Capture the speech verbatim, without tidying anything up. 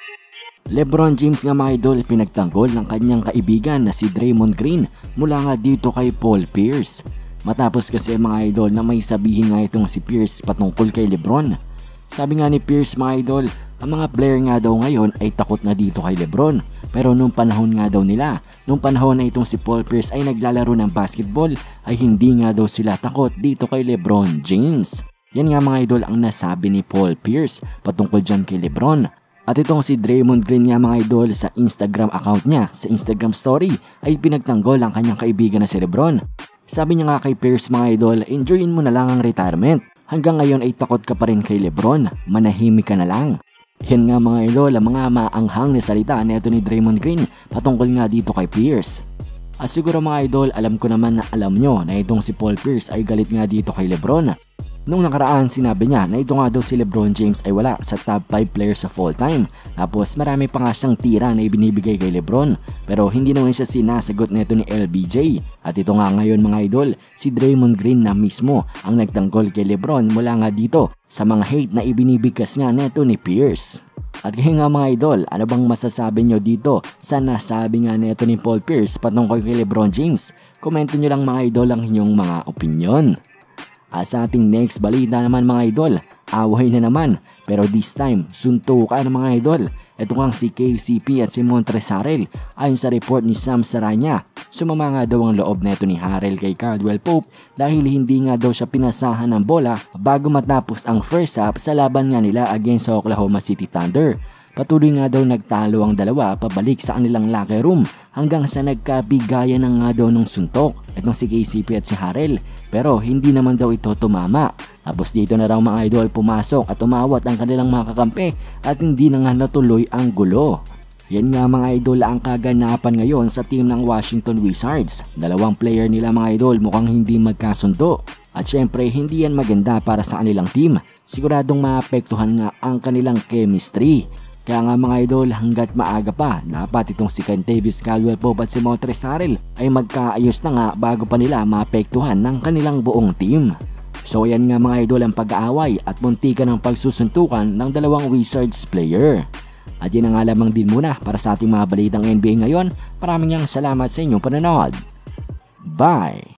LeBron James nga mga idol, pinagtanggol ng kanyang kaibigan na si Draymond Green mula nga dito kay Paul Pierce. Matapos kasi mga idol na may sabihin nga itong si Pierce patungkol kay LeBron. Sabi nga ni Pierce mga idol, ang mga player nga daw ngayon ay takot na dito kay LeBron. Pero nung panahon nga daw nila, nung panahon na itong si Paul Pierce ay naglalaro ng basketball, ay hindi nga daw sila takot dito kay LeBron James. Yan nga mga idol ang nasabi ni Paul Pierce patungkol dyan kay LeBron. At itong si Draymond Green nga mga idol sa Instagram account niya, sa Instagram story ay pinagtanggol ang kanyang kaibigan na si LeBron. Sabi niya nga kay Pierce mga idol, enjoyin mo na lang ang retirement. Hanggang ngayon ay takot ka pa rin kay LeBron, manahimik ka na lang. Yan nga mga idol ang mga maanghang na salita nito ni Draymond Green patungkol nga dito kay Pierce. At siguro mga idol, alam ko naman na alam nyo na itong si Paul Pierce ay galit nga dito kay LeBron. Nung nakaraan sinabi niya na ito nga daw si LeBron James ay wala sa top five players of all time. Tapos marami pa nga siyang tira na ibinibigay kay LeBron. Pero hindi naman siya sinasagot nito ni L B J. At ito nga ngayon mga idol, si Draymond Green na mismo ang nagtanggol kay LeBron mula nga dito sa mga hate na ibinibigkas nga neto ni Pierce. At kaya nga mga idol, ano bang masasabi nyo dito sa nasabi nga neto ni Paul Pierce patungkol kay LeBron James? Komento nyo lang mga idol ang inyong mga opinion. At sa ating next balita naman mga idol, away na naman pero this time suntukan mga idol. Ito nga si K C P at si Harrell. Ayon sa report ni Sam Saranya, sumama nga daw ang loob neto ni Harrell kay Caldwell Pope dahil hindi nga daw siya pinasahan ng bola bago matapos ang first half sa laban nga nila against sa Oklahoma City Thunder. Patuloy nga daw nagtalo ang dalawa pabalik sa kanilang locker room hanggang sa nagkabigayan ng nga daw ng suntok itong si K C P at si Harrell, pero hindi naman daw ito tumama. Tapos dito na raw mga idol pumasok at umawat ang kanilang mga kakampi at hindi na nga natuloy ang gulo. Yan nga mga idol ang kaganapan ngayon sa team ng Washington Wizards. Dalawang player nila mga idol mukhang hindi magkasundo. At syempre hindi yan maganda para sa kanilang team. Siguradong maapektuhan nga ang kanilang chemistry. Kaya nga mga idol, hanggat maaga pa, dapat itong si Davis Caldwell Pope at si Harrell ay magkaayos na nga bago pa nila maapektuhan ng kanilang buong team. So yan nga mga idol ang pag-aaway at muntikan ng pagsusuntukan ng dalawang Wizards player. At yan ang nga lamang din muna para sa ating mga balitang N B A ngayon. Maraming salamat sa inyong panonood. Bye!